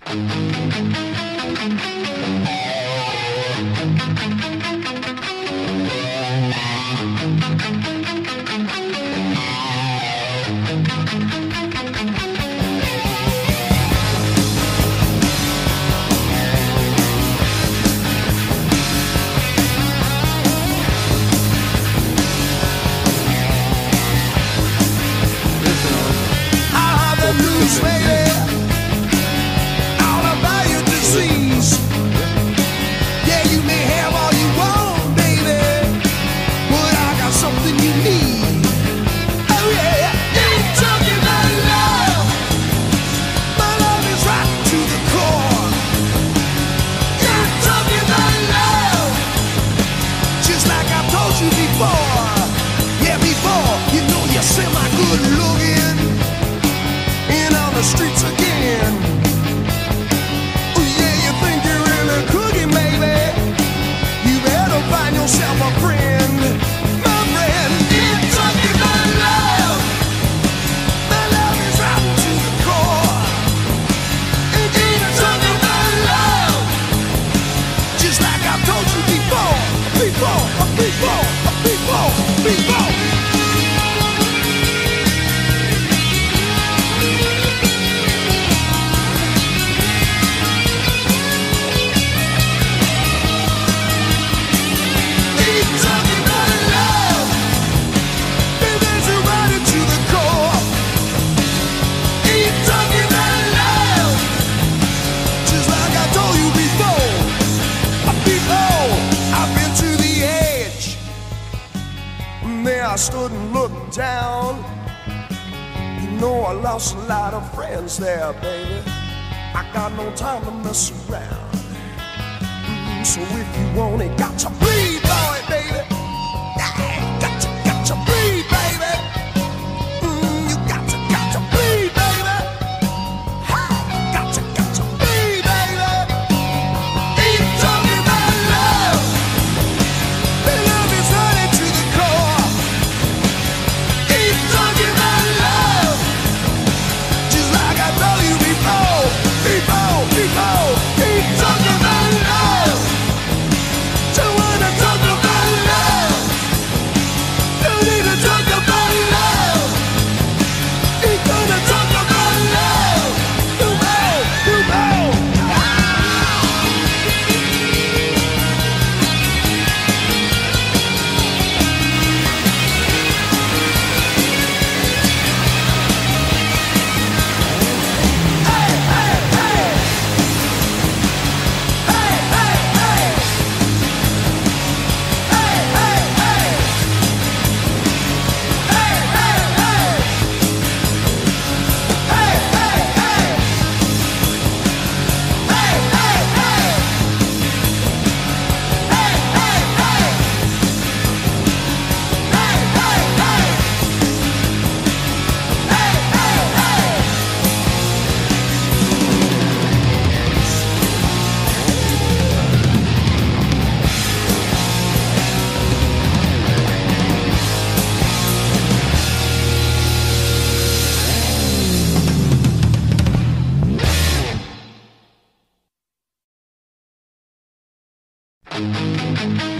I stood and looked down. You know I lost a lot of friends there, baby. I got no time to mess around. So if you want it, got to breathe, boy, baby. Yeah, got to breathe, baby. You got to breathe, baby. Got to breathe, baby. Ain't talking about love. The love is running to the core. Ain't talking about love. Just like I told you before. Ain't talking about love. Don't wanna talk about love. Don't need to talk about love. Ain't gonna talk about love. You know. Thank you.